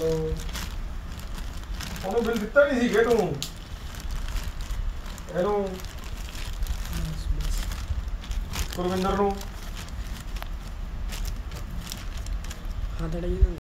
ਉਹਨੂੰ ਬਿੱਲ ਦਿੱਤਾ ਨਹੀਂ ਸੀ ਕਿ ਤੂੰ ਇਹਨੂੰ ਗੁਰਵਿੰਦਰ ਨੂੰ ਹਾਂ ਡੈਡੀ ਜੀ